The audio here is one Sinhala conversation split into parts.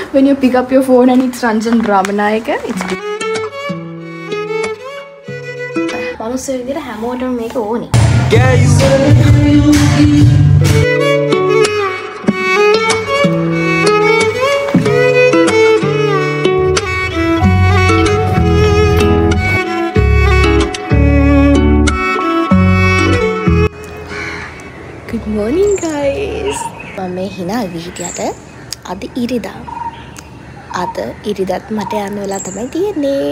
when you pick up your phone and it's Ranjan Ramanayaka, it's මනුස්ස විදියට හැමෝටම මේක ඕනේ. Good morning guys. මම මේ hina විදියට අද ඉරිදා. අද ඉරිදාත් මට යන්න වෙලා තමයි තියෙන්නේ.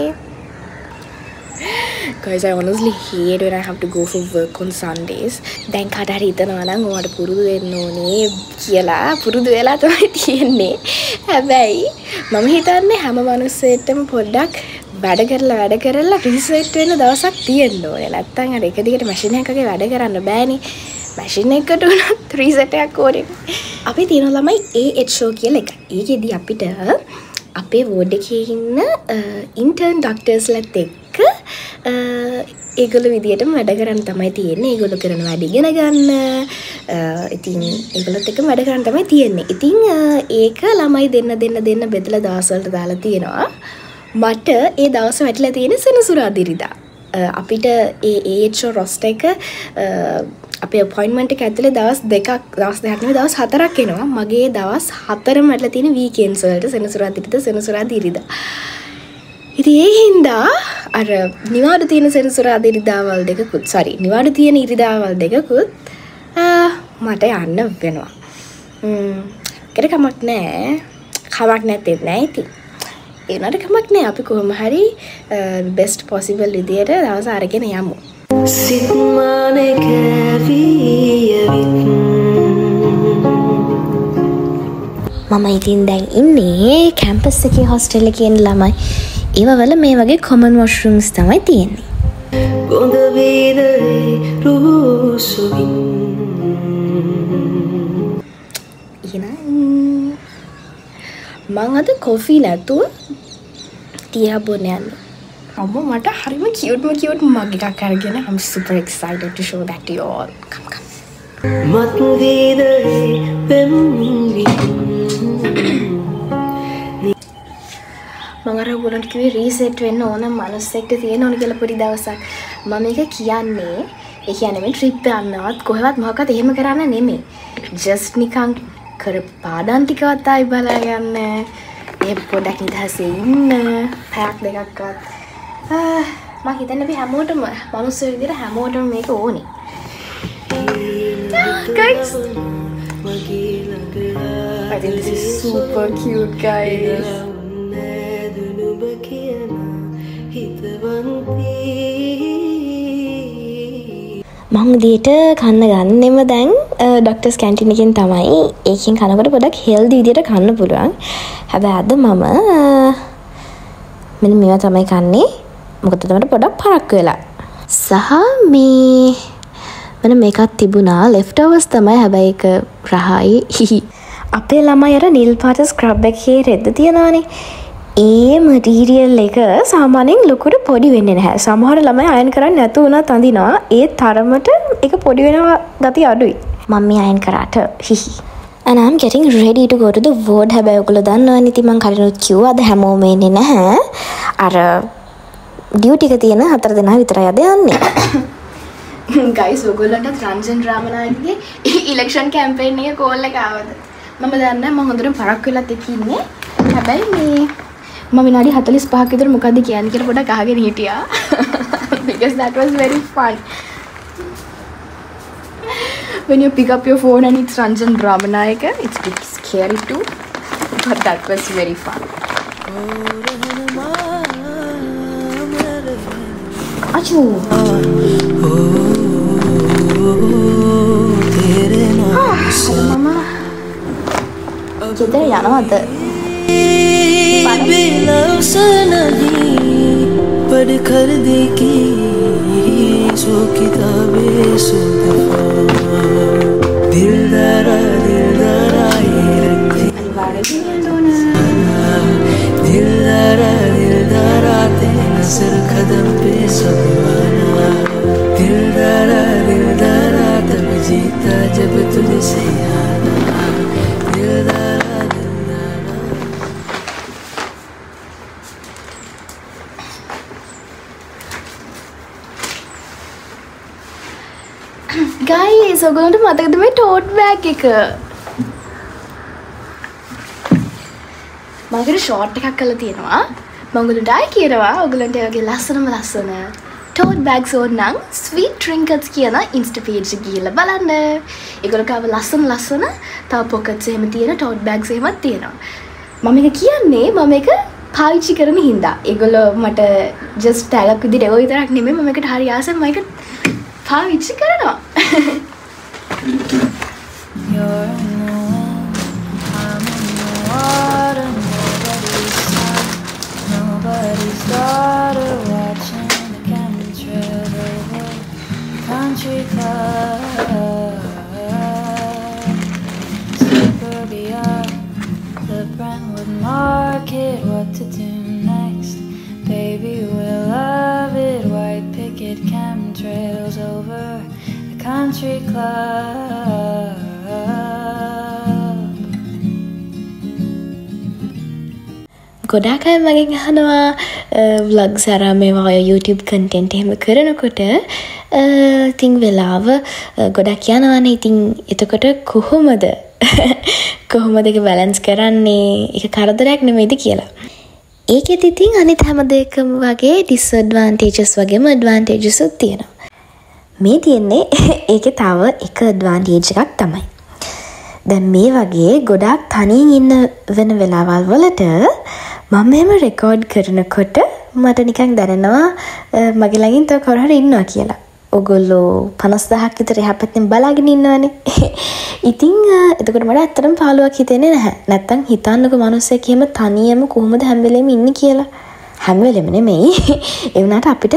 Guys, I honestly hate when I have to go for work on Sundays. දැන් කාට හරි හිතනවා නම් ඔයාලට පුරුදු වෙන්න ඕනේ කියලා පුරුදු වෙලා තමයි තියෙන්නේ. හැබැයි මම හිතන්නේ හැම මිනිස්සෙටම පොඩ්ඩක් වැඩ කරලා රීසෙට් වෙන්න දවසක් තියෙන්න ඕනේ. නැත්තම් අර එක දිගට මැෂින් එකකගේ වැඩ කරන්න බෑනේ. මැෂින් එකට උනත් රීසෙට් එකක් ඕනේ. අපි තියෙන ළමයි AHO කියලා එක. ඒකෙදි අපිට අපේ වෝඩ් එකේ ඉන්න ඉන්ටර්න් ඩොක්ටර්ස්ලත් එක්ක ඒගොල්ලෝ විදියටම වැඩ කරන්න තමයි තියෙන්නේ. ඒගොල්ලෝ කරන වැඩ ඉගෙන ගන්න. ඉතින් ඒගොල්ලොත් එක්කම වැඩ කරන්න තමයි තියෙන්නේ. ඉතින් ඒක ළමයි දෙන්න බෙදලා දවස් වලට දාලා තියෙනවා. මට ඒ දවස් වැටිලා තියෙන්නේ සෙනසුරාදා ඉරිදා. අපිට ඒ AHO රොස්ටර් එක අපේ අපොයින්ට්මන්ට් එක ඇතුලේ දවස් දෙකක් දවස් හතරක් එනවා. මගේ දවස් හතරම වැටලා තියෙන වීකෙන්ඩ්ස් වලට සෙනසුරාදා ඉරිදා. ඉතින් ඒ හින්දා අර නිවාඩු තියෙන සෙනසුරාදා ඉරිදාවල් දෙකකුත් නිවාඩු තියෙන ඉරිදාවල් දෙකකුත් මට යන්න වෙනවා. ඒකට කමක් නැහැ. කමක් නැත්තේ නෑ ඉතින්. ඒ උනාට කමක් නැහැ. අපි කොහොම හරි best possible විදියට දවස් අරගෙන යමු. සිත්මානේ කැවියවිත් මම ඉතින් දැන් ඉන්නේ කැම්පස් එකේ හොස්ටල් එකේ ඉන්න ළමයි. ඒවවල මේ වගේ common washrooms තමයි තියෙන්නේ. ගොඳ වේදේ රුසුවින් මං අද කොෆි නැතුව තියා බොන්න යනවා. අම්මෝ මට හරිම cute mug එකක් අරගෙන I'm super excited to show that to you all. Come. මත් වේදේ පෙම්වි මම අර ඔයගොල්ලන්ට කිව්වේ රීසෙට් වෙන්න ඕන මනසෙක්ට තියෙන ඕන කියලා පොඩි දවසක්. මම මේක කියන්නේ ඒ කියන්නේ මේ ට්‍රිප් යන්නවත් කොහෙවත් මොකක්වත් එහෙම කරන්න නෙමෙයි. just නිකන් කර පාඩම් ටිකවත් ආයි බලා ගන්න. ඒ පොඩක් නිදහසේ ඉන්න පැයක් දෙකක්වත්. මම හිතන්නේ අපි හැමෝටම මනුස්ස විදියට හැමෝටම මේක ඕනේ. Guys, I think this is super cute, guys. මම උදේට කන්න ගන්නෙම දැන් ඩොක්ටර්ස් කැන්ටින් එකෙන් තමයි. ඒකෙන් කනකොට පොඩක් හෙල්දි විදියට කන්න පුළුවන්. හැබැයි අද මම මෙන්න මේවා තමයි කන්නේ. මොකද තමයි පොඩක් පරක්කු වෙලා. සහ මේ මම මේකක් තිබුණා leftovers තමයි. හැබැයි ඒක රහයි. අපේ ළමයි අර නිල් පාට ස්ක්‍රබ් එකේ රෙද්ද තියනවානේ. ඒ මටීරියල් එක සාමාන්‍යයෙන් ලොකුට පොඩි වෙන්නේ නැහැ. සමහර ළමයි අයන් කරන්නේ නැතු වුණත් අඳිනවා. ඒ තරමට ඒක පොඩි වෙනවා ගතිය අඩුයි. මම මේ අයන් කරාට හිහි. And I'm getting ready to go to the ward. හැබැයි ඔයගොල්ලෝ දන්නවනේ ඉතින් මම කලිනුත් කිව්වා අද හැමෝම එන්නේ නැහැ. අර ඩියුටි එක තියෙන 4 දෙනා විතරයි අද යන්නේ. Guys, ඔයගොල්ලන්ට රංජන් රාමනායකගේ ඉලෙක්ෂන් කැම්පේන් එකේ කෝල් එක ආවද? මම දන්නේ නැහැ. මම හොඳටම පරක් වෙලත් එක්ක ඉන්නේ. හැබැයි මේ මම විනාඩි 45ක් විතර මොකද්ද කියන්නේ කියලා පොඩක් අහගෙන හිටියා. Because that was very fun. When you pick up your phone and it's Ranjan Ramanayaka, it's a bit scary too. But that was very fun. Achoo. Mama. Kita යනවද? पढ़ कर देखी सो किताबें सो दफा दिलदारा ये रखती दिलदारा तेरे नजर कदम पे सुबहाना दिलदारा तब जीता जब तुझसे आना दिलदारा guys, ඔයගොල්ලන්ට මතකද මේ tote bag එක? මම ඒකට short එකක් කරලා තියෙනවා. මම ඔයගොල්ලන්ට ආයි කියනවා ඔයගොල්ලන්ට ඒ වගේ ලස්සන tote bags ඕනනම් sweet trinkets කියන Insta page එක ගිහලා බලන්න. ඒගොල්ලෝ කාව ලස්සන තව pockets එහෙම තියෙන tote bags එහෙමත් තියෙනවා. මම එක කියන්නේ මම එක පාවිච්චි කරන හින්දා. ඒගොල්ලෝ මට just tag එකක් විදිහට ඒව විතරක් නෙමෙයි මම එකට හරි ආසෙන් මම එක පාවිච්චි කරනවා. Nobody's daughter watching the chemtrail over country club. Suburbia, the Brentwood Market, what to do next? Baby, we'll love it. White picket chemtrails over the country club. ගොඩාක් අය මගෙන් අහනවා vlogs අරන් මේවා YouTube content එහෙම කරනකොට ඉතින් වෙලාව ගොඩක් යනවානේ. ඉතින් එතකොට කොහොමද ඒක balance කරන්නේ? ඒක කරදරයක් නෙමෙයිද කියලා. ඒකෙත් ඉතින් අනිත් හැම දෙයකම වගේ disadvantages වගේම advantages උත් තියෙනවා. මේ තියෙන්නේ ඒකේ තව එක advantage එකක් තමයි. දැන් මේ වගේ ගොඩාක් තනියෙන් ඉන්න වෙන වෙලාවල් වලට මම එහෙම රෙකෝඩ් කරනකොට මට නිකන් දැනෙනවා මගේ ළඟින් තව කවුරු හරි ඉන්නවා කියලා. ඔයගොල්ලෝ 50000ක් විතර එහා පැත්තෙන් බලාගෙන ඉන්නවනේ. ඉතින් එතකොට මට ඇත්තටම පාළුවක් හිතෙන්නේ නැහැ. නැත්තම් හිතන්නකෝ මිනිස්සෙක් එහෙම තනියම කොහොමද හැම වෙලෙම ඉන්නේ කියලා. හැම වෙලෙම නෙමෙයි. ඒ වුණාට අපිට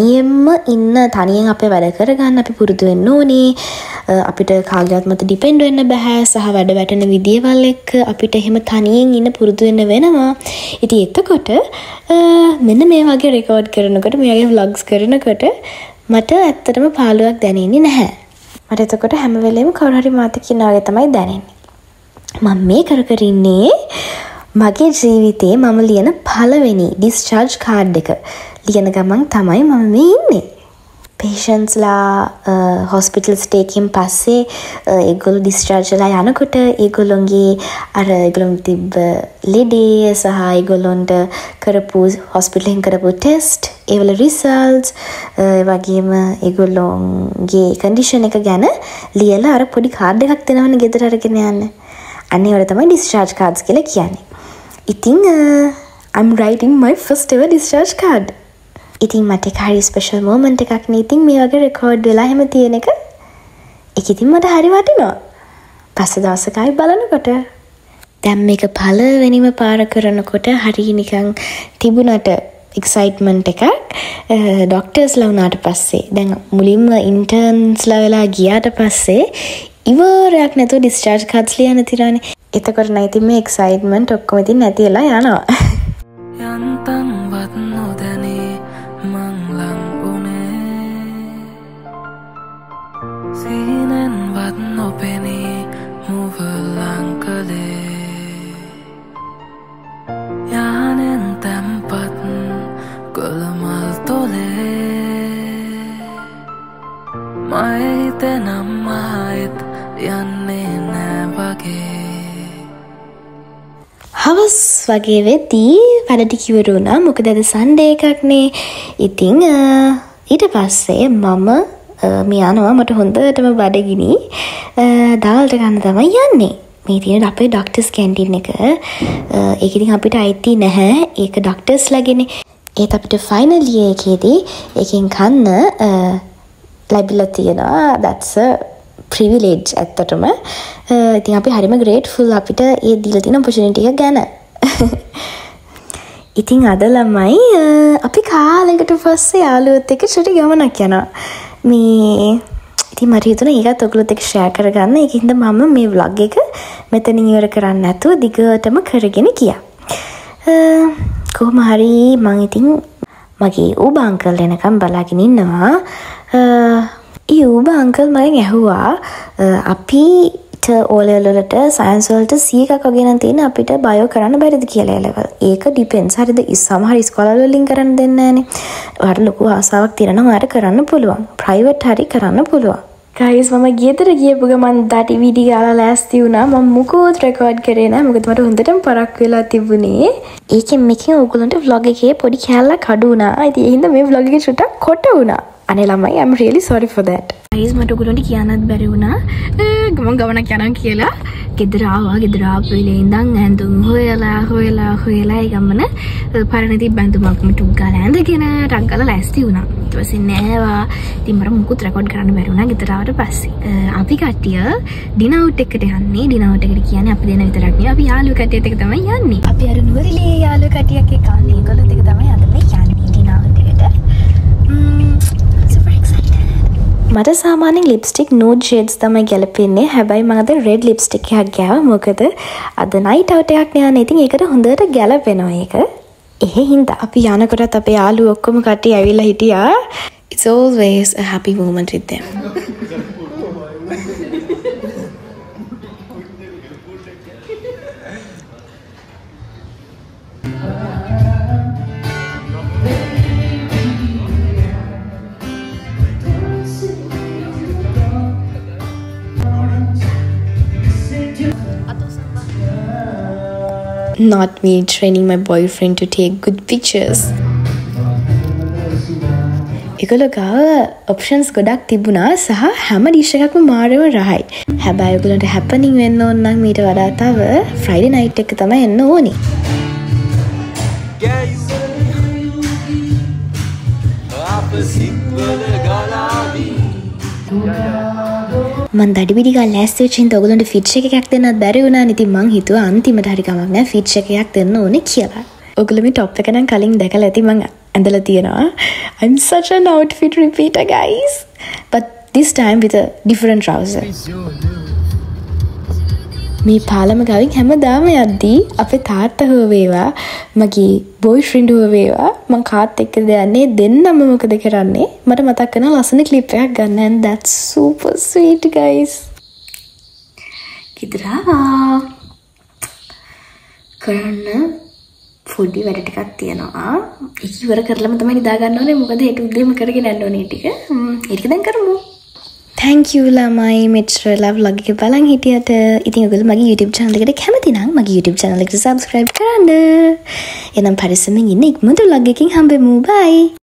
තනියෙන් අපේ වැඩ කරගන්න අපි පුරුදු වෙන්න ඕනේ. අපිට කාගේවත් මත ඩිපෙන්ඩ් වෙන්න බෑ. සහ වැඩ වැටෙන විදියවල් එක්ක අපිට එහෙම තනියෙන් ඉන්න පුරුදු වෙන්න වෙනවා. ඉතින් එතකොට මෙන්න මේ වගේ රෙකෝඩ් කරනකොට මේ වගේ vlogs කරනකොට මට ඇත්තටම පාළුවක් දැනෙන්නේ නැහැ. මට එතකොට හැම වෙලෙම කවුරු හරි මාත් එක්ක ඉන්නා වගේ තමයි දැනෙන්නේ. මම මේ කර ඉන්නේ මගේ ජීවිතේ මම ලියන පළවෙනි discharge card එක ලියන ගමන් තමයි මම මේ ඉන්නේ. patients ලා hospital stay එකෙන් පස්සේ ඒගොල්ලෝ discharge වෙලා යනකොට ඒගොල්ලොන්ගේ තිබ්බ ලෙඩේ සහ ඒගොල්ලොන්ට කරපු hospital එකෙන් කරපු test ඒවල results වගේම ඒගොල්ලොන්ගේ condition එක ගැන ලියලා අර පොඩි card එකක් දෙනවනේ ගෙදර අරගෙන යන්න. අන්න ඒවට තමයි discharge cards කියලා කියන්නේ. ඉතින් I'm writing my first ever discharge card. ඉතින් මට එක හරි ස්පෙෂල් මොමන්ට් එකක් නේ. ඉතින් මේ වගේ රෙකෝඩ් වෙලා හැම තියෙන එක ඒක ඉතින් මට හරි වටිනවා. පස්සේ දවසක ආයි බලනකොට දැන් මේක පළවෙනිම පාර කරනකොට හරි නිකන් තිබුණට එක්සයිට්මන්ට් එකක් ડોක්ටර්ස්ලා වුණාට පස්සේ දැන් මුලින්ම ඉන්ටර්න්ස්ලා වෙලා ගියාට පස්සේ ඉවරයක් නැතුව discharge cards ලියන්න තිරානේ. එතකොට නම් ඉතින් මේ එක්සයිට්මන්ට් ඔක්කොම ඉතින් නැති වෙලා යනවා. යන්තම් වත් නොදැනී මං ලං උනේ සීනෙන් වත් නොපෙනී මුව ලං කළේ යානෙන් තැම්පත් කොළමල් තොලේ මයිත නම් ආයෙත් යන්නේ නෑ වගේ. හවස් වගේ වෙද්දී වැඩ ටික ඉවර වුණා. මොකද අද සන්ඩේ එකක්නේ. ඉතින් ඊට පස්සේ මම මේ යනවා මට හොඳටම බඩගිනි. දාල්ට ගන්න තමයි යන්නේ. මේ තියෙන අපේ ඩොක්ටර්ස් කැන්ටින් එක. ඒක ඉතින් අපිට අයිති නැහැ. ඒක ඩොක්ටර්ස්ලාගේනේ. ඒත් අපිට ෆයිනල් ඉයර් එකේදී එකෙන් කන්න ලැබිලා තියෙනවා. that's a privilege ඇත්තටම. ඉතින් අපි හරිම grateful අපිට ඒ දීලා තියෙන opportunity එක ගැන. ඉතින් අද ළමයි අපි කාලෙකට පස්සේ යාළුවොත් එක්ක චුටි ගමනක් යනවා. මේ ඉතින් මට හිතුණා ඒකත් ඔයගොල්ලොත් එක්ක share කරගන්න. ඒකින්ද මම මේ vlog එක මෙතනින් ඉවර කරන්න නැතුව දිගටම කරගෙන ගියා. කොහොම හරි මම ඉතින් මගේ ඌබ අංකල් එනකම් බලාගෙන ඉන්නවා. ඌබ අංකල් මගෙන් ඇහුවා අපිට O-level වලට සයන්ස් වලට C එකක් වගේ නම් තියෙන අපිට බයෝ කරන්න බැරිද කියලා level. ඒක depends. හරිද? සමහර ස්කෝලවල වලින් කරන්න දෙන්නේ නැහනේ. ඔයාලට ලොකු ආසාවක් තියෙනවා ඔයාලට කරන්න පුළුවන්. ප්‍රයිවට් හරි කරන්න පුළුවන්. ගයිස් මම ගෙදර ගියපු ගමන් දටි වීඩියෝ ගාලා ලෑස්ති වුණා. මම මුකුත් රෙකෝඩ් කරේ නෑ. මොකද මට හොඳටම පරක් වෙලා තිබුණේ. මේකෙන් ඔයගොල්ලන්ට vlog එකේ පොඩි කැලලක් අඩු වුණා. ඉතින් ඒ හින්දා මේ vlog එකේ චුට්ටක් කොට වුණා. අනේ ළමයි I'm really sorry for that. Guys මට ඔයගොල්ලන්ට කියන්නත් බැරි වුණා. ගමන් ගමනක් යනවා කියලා. ගෙදර ආපු වෙලේ ඉඳන් ඇඳුම් හොයලා ඒ ගමන පරණ තිබ්බ ඇඳුමක් මුටුක් ගාලා ඇඳගෙන ටක් ගාලා ලෑස්ති වුණා. ඊට පස්සේ නෑවා. ඉතින් මට මුකුත් රෙකෝඩ් කරන්න බැරි වුණා ගෙදර ආවට පස්සේ. අපි කට්ටිය ඩිනර් අවුට් එකට යන්නේ. ඩිනර් අවුට් එකට කියන්නේ අපි දෙන විතරක් නෙවෙයි. අපි යාළුවෝ කට්ටියත් එක්ක තමයි යන්නේ. අපි අර නුවරඑළියේ යාළුවෝ කට්ටියක් එක්ක යන්නේ. ඒගොල්ලොත් එක්ක තමයි අද මේ යන්නේ ඩිනර් අවුට් එකට. මට සාමාන්‍යයෙන් ලිප්ස්ටික් nude shades තමයි ගැලපෙන්නේ. හැබැයි මම අද red lipstick එකක් ගෑවා. මොකද අද night out එකක් නේ යන්නේ. ඉතින් ඒකට හොඳට ගැලපෙනවා ඒක. ඒ හින්දා අපි යනකොටත් අපේ යාළුවෝ ඔක්කොම කට්ටිය ඇවිල්ලා හිටියා. It's always a happy moment with them. Not me training my boyfriend to take good pictures. ඒගොල්ලෝ ගාව options ගොඩක් තිබුණා සහ හැම ඩිෂ් එකක්ම මාරම රහයි. හැබැයි ඒගොල්ලන්ට happening වෙන්න ඕන නම් මීට වඩා තව Friday night එක තමයි එන්න ඕනේ. මන් දඩිබිඩි ගාලා ලෑස්ති වෙච්ච හින්දා ඔයගොල්ලන්ට ෆීචර් එකක් දෙන්නත් බැරි වුණා. ඉතින් මං හිතුවා අන්තිමට හරි කමක් නැහැ ෆීචර් එකක් දෙන්න ඕනේ කියලා. ඔයගොල්ලෝ මේ টොප් එක නම් කලින් දැකලා ඇති මං ඇඳලා තියෙනවා. I'm such an outfit repeater guys. But this time with a different trouser. මේ පාලම ගාවින් හැමදාම යද්දී අපේ තාත්තා හෝ වේවා මගේ boyfriend හෝ වේවා මං කාත් එක්කද යන්නේ දෙන්නම මොකද කරන්නේ මට මතක් වෙනවා ලස්සන ක්ලිප් එකක් ගන්න and that's super sweet guys. කිදරා කරන්න පොඩි වැඩ ටිකක් තියෙනවා. ඒක ඉවර කරලම තමයි නිදා ගන්න ඕනේ. මොකද ඒක උදේම කරගෙන යන්න ඕනේ ටික. ඒක දැන් කරමු. Thank you ළමයි මෙච්චර vlog එක බලන් හිටියට. ඉතින් ඔයගොල්ලෝ මගේ YouTube channel එකට කැමති නම් මගේ YouTube channel එකට subscribe කරන්න. එනම් පරිස්සමෙන් ඉන්න ඉක්මනට vlog එකකින් හම්බෙමු. Bye.